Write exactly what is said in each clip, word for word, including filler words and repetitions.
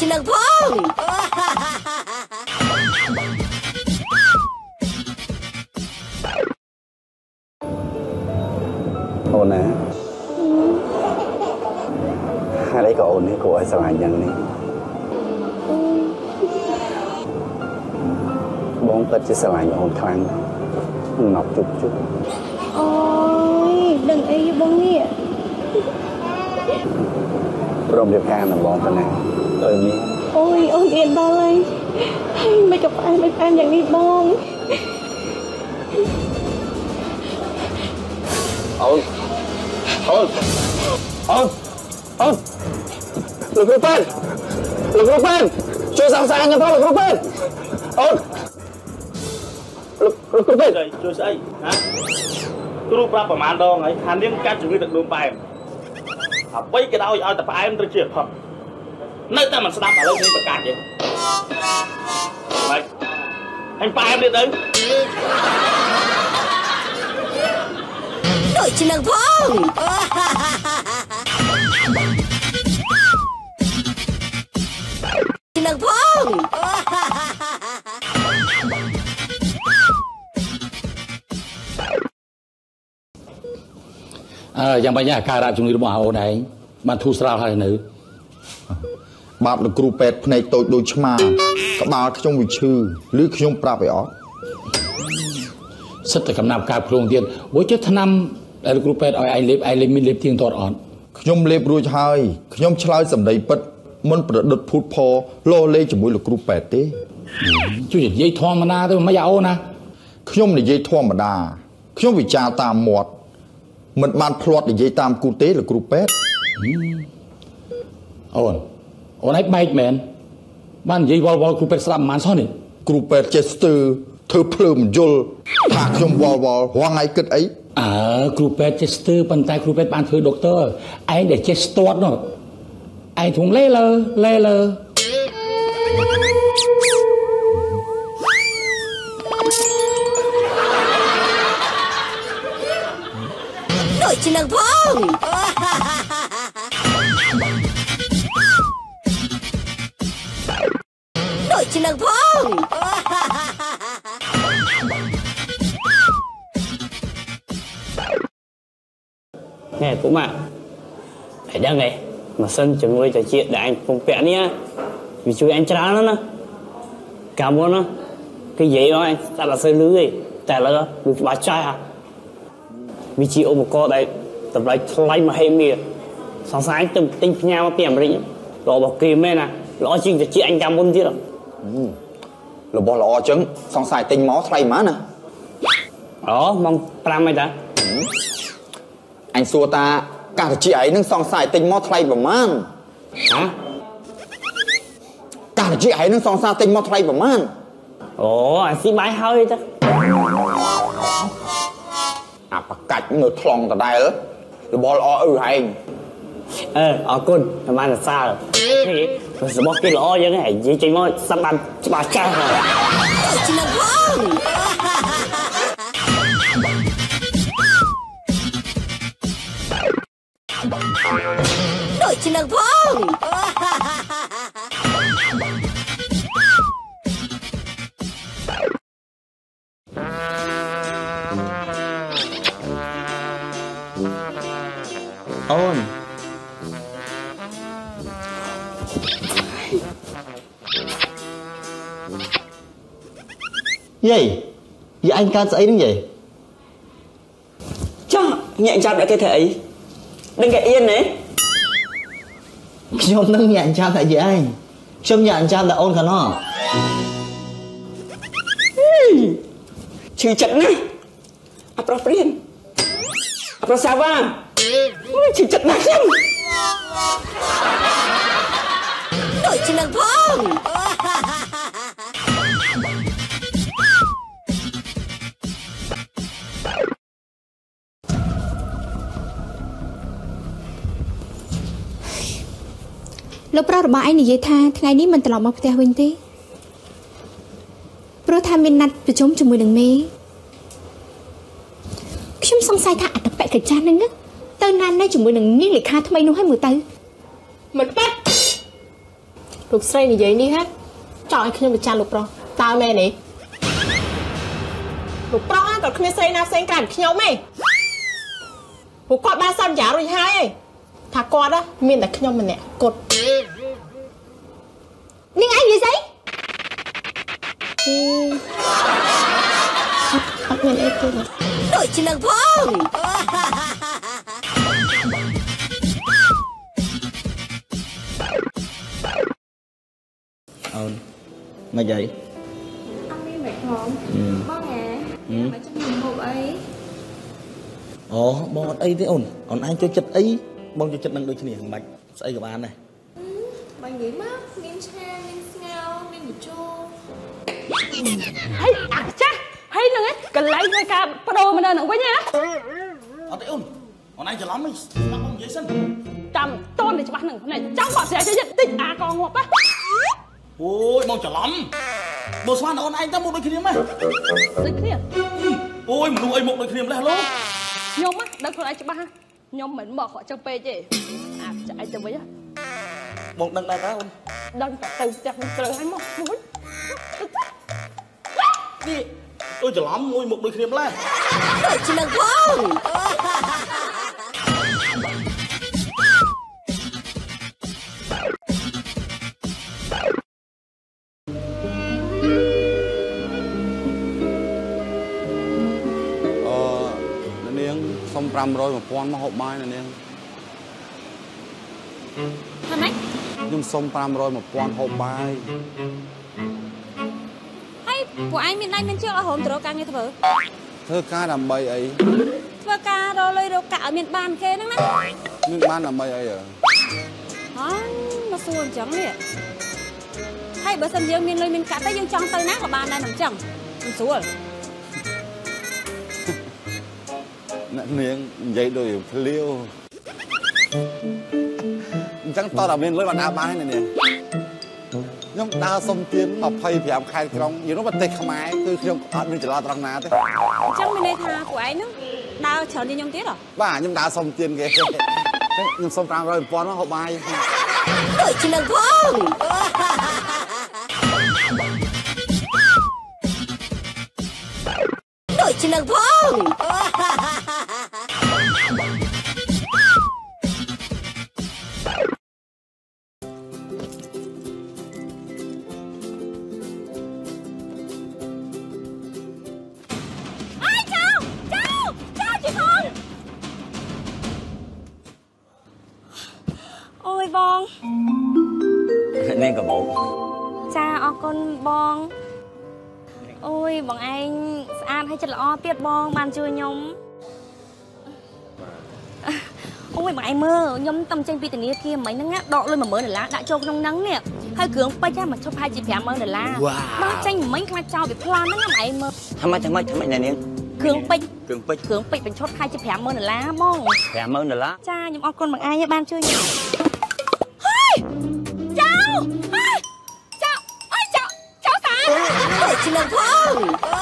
ជានឹងផងអូនណាហើយក៏អូននេះគួរឲ្យស្រឡាញ់យ៉ាងនេះបងពិតជាស្រឡាញ់អូនខ្លាំងណាស់ជប់ជប់អូយដឹងអីបងនេះព្រមរៀបការនឹងបងទៅណាទៅនេះអូយអូនអៀនដល់ហើយហើយមិនក៏ផ្អែមមិនផ្អែមយ៉ាងនេះបងអូនអូនអូនអូនលោកគ្រូប៉ែនលោកគ្រូប៉ែនជួយសង្សារខ្ញុំផងលោកគ្រូប៉ែនអូនលោកលោកគ្រូប៉ែនជួយស្អីហ៎គ្រូប្រាប់ប្រមាណដងហើយថានាងកាត់ជំងឺទឹកនោមផ្អែមអ្វីក៏ដោយឲ្យតែផ្អែមទៅជាផឹកនៅតែមិនស្ដាប់ឥឡូវនេះប្រកាសទេម៉េចអញផ្អែមទៀតទៅដូចជានឹងផងជានឹងផងអឺយ៉ាងម៉េចអាការៈជំងឺរបស់អូនឯងបានធូរស្រាលហើយនៅបាបលោកគ្រូពេទ្យភ្នែកតូចដូចឆ្មាក្បាលខ្ញុំវាឈឺឬខ្ញុំប្រាប់ឲ្យអត់សិតតែកំណាប់កើតខ្លួនទៀតអូចេះថ្នាំដែលលោកគ្រូពេទ្យឲ្យឯងលេបឯងលេបមានលេបទៀងទាត់អត់ខ្ញុំលេបរួចហើយខ្ញុំឆ្លើយសម្ដីពិតមិនប្រឌិតភូតផលោលេជាមួយលោកគ្រូពេទ្យទេជួយនិយាយធម្មតាទៅមិនអូនណាខ្ញុំនិយាយធម្មតាខ្ញុំវិចារតាមមាត់មិនបានភ្លាត់និយាយតាមគូទេលោកគ្រូពេទ្យអូនអូនឯងបែកមែនបាននិយាយវល់វល់គ្រូពេទ្យស្ដាប់មិនបានសោះនេះគ្រូពេទ្យចេះស្ទើរធ្វើភ្លើមយល់ថាខ្ញុំវល់វល់រងថ្ងៃគិតអីអើគ្រូពេទ្យចេះស្ទើរប៉ុន្តែគ្រូពេទ្យបានធ្វើដុកទ័រឯងដែលចេះស្ទាត់នោះឯងធំលេលើលេលើដូចជានឹងផងដូចជានឹងផងណែពុកម៉ាក់ឯដឹងឯងម៉ាស៊ីនជំនួយត្រជាក់ដែលអញពងពាក់នេះវាជួយអញច្រើនណាស់កាលមុនណាគេនិយាយអញស្ដាប់អត់សូវលឺទេតែឥឡូវវាច្បាស់ចាស់វាជាឧបករណ៍ដែលតម្លៃថ្លៃមហិមាសង្សារទៅទិញផ្ញើមកពីអាមេរិករបស់គេមែនណាល្អជាងត្រជាក់អញកាលមុនទៀតរបស់ល្អចឹងសង្សារទិញមកថ្លៃប៉ុន្មានណាអូម៉ោងប្រាំអីតាអញសួរតាការត្រជាក់ឯងនឹងសង្សារទិញមកថ្លៃប្រមាណហ៎ការត្រជាក់ឯងនឹងសង្សារទិញមកថ្លៃប្រមាណអូអាស៊ីបាយហើយតាអាប្រកាច់នៅថ្លង់ដដែលរបស់ល្អអឺហែងអឺអរគុណប្រហែលសរសើររបស់គេល្អយ៉ាងហ្នឹងនិយាយចេញមកសាប់បានច្បាស់ចាស់ហើយឆ្នាំផងដូចឆ្នាំផងអូនយាយយាយអញកើតស្អីហ្នឹងយាយចុះញាក់ចាប់ដាក់គេធ្វើអីដឹងគេអៀនទេខ្ញុំនឹងញាក់ចាប់តែយាយឯងខ្ញុំញាក់ចាប់តែអូនខាងនោះឈឺចិត្តណាស់អប្រុសព្រៀនអប្រុសសាវ៉ាឈឺចិត្តណាស់ខ្ញុំដូចជានឹងផងលោកប្រុសរបស់ឯងនិយាយថាថ្ងៃនេះមិនត្រឡប់មកផ្ទះវិញទេព្រោះថាមានណាត់ប្រជុំជាមួយនឹងមេខ្ញុំសង្ស័យថាអត្តបកិច្ចហ្នឹងទៅណាននៅជាមួយនឹងនាងលេខាថ្មីនោះឲ្យមើលទៅមិនប៉ាត់ lục say như vậy đi hết chọn khi mà cha lục pro tao mẹ này lục pro á còn khi say nào say cả khi nhau mày lục quạt ba sam giả rồi hai thà quạt đó miền tại khi nhau mình nè cột nhưng ai gì vậy bắt mình ép tôi đổi chỉ lần phong ôn mà vậy anh đi mệt không bông à mà trong mình hộp ấy ồ bông ăn ấy thế ôn còn anh cho chất ấy bông cho chất năng đôi chân này thằng bạch sẽ gặp anh này bánh gì mắc miếng cha miếng ngao miếng bột chô hay à cha hay nữa cần lấy cái ca bắt đầu mà nè quá nha ở đây ôn còn anh chờ lắm ấy nó không dễ sân cầm tôn này cho bạn này cháu bỏ xe cho nhận tích à còn ngọt á ôi bông chờ lắm bố xoan ôn anh ta một đôi khi mày đôi khi ôi một đôi một đôi khi mày hello nhôm á đợi con anh cho ba nhôm mình bỏ khỏi trong pe chứ à chạy cho với á bông đăng đăng ôn đăng từ từ từ hai một muốn đi ôi chờ lắm ôi một đôi khi mày chỉ lần phong xong trăm rồi mà con mà hộp mai này nè hả mấy nhưng xong trăm rồi mà con hộp bài hay của anh miền Tây miền trước là hôm từ đâu ca nghe thử thơ ca làm bầy ấy thưa ca rồi lấy đâu cả ở miền Ban kia nữa nè miền Ban làm bầy ấy à hả nó xuồng chẳng nè hay bữa sân dương miền lên miền cả tới dương trong tới nát của ban đây nằm chẳng mình xuống niềng vậy rồi liêu chẳng to là bên lối bàn đá bán này nè nhưng đa sông tiến mà phay phải làm khai trong nhiều nó bật tịch không ai cứ không ở bên chỉ lo trăng ná thế trong bên đây tha của anh nữa đau chờ như nhung tiết à bà nhưng đa sông tiên ghê nhưng sông trăng rồi con nó hộp bài đổi chỉ lần phong đổi chỉ lần phong ôi bong nên cả bộ cha o con bong ôi bọn anh ăn hay chật lo tiết bong bàn chưa nhom ôi bọn anh mơ nhom tâm tranh pi tình kia mấy nó ngắt đọ lên mà mới để lá đã cho trong nắng nè hai cường bay cha mà cho hai chị phèm mơ để lá bao tranh mấy khai trao bị plan nó ngắm anh mơ ทำไมทำไมทำไมเนี่ย cường bay เครื่องปิด cường bayเป็นchốt hai chị phèm mơ để lá bong แถมมือหนึ่งละ cha nhom o con bọn ai nhá ban chưa nhỉ cháu cháu ôi cháu cháu sao đổi chỉ lần phong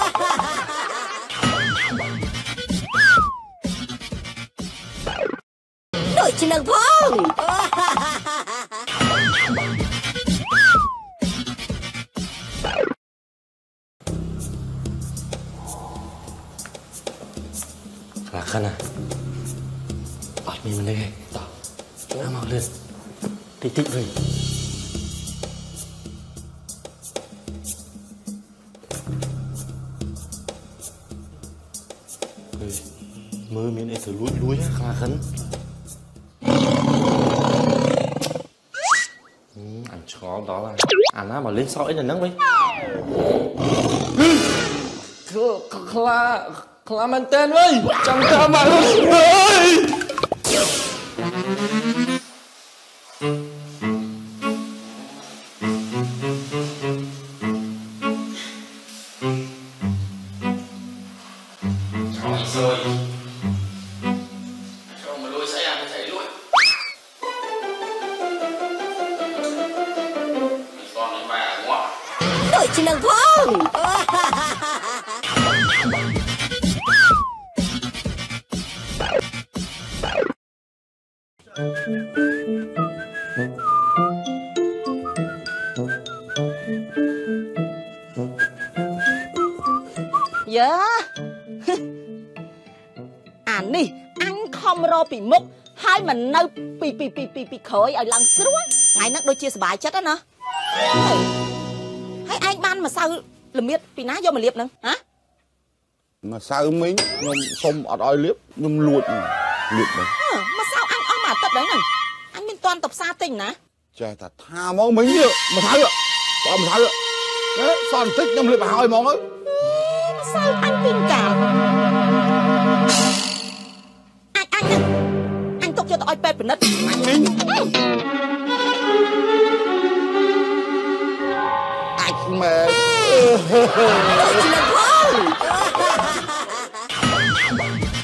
đổi chỉ lần phong là khăn à bật mình lên đây tỏ nó mau lên tí tịnh rồi mơ miếng này thử lúi lúi khá khấn ừ, ăn chó đó là ăn á mà lên sỏi là nắng vậy khla khla man tên ơi chẳng ta mà ơi đổi chỉ lần phong យ៉ាអានេះអញខំរកពីមុខហើយមិននៅពីពីពីពីពីក្រោយឲ្យឡើងស្រួលថ្ងៃហ្នឹងដូចជាសบายចិត្តណាហើយឯងបានម្សៅល្មៀតពីណាយកមកលាបហ្នឹងហ៎ម្សៅមីងខ្ញុំសុំអត់ឲ្យលាបខ្ញុំលួចលាបហ្នឹងម្សៅអញអស់មួយអាទិត្យហ្នឹងអញមានតាន់ទៅផ្សារទិញណាចេះតែថាហ្មងមីងនេះម្សៅបើម្សៅសល់បន្តិចខ្ញុំលាបឲ្យហ្មងទៅម្សៅអញពីកាលអញអញអញទុកយកទៅឲ្យពេទ្យពិនិត្យអញមីងអាចមែន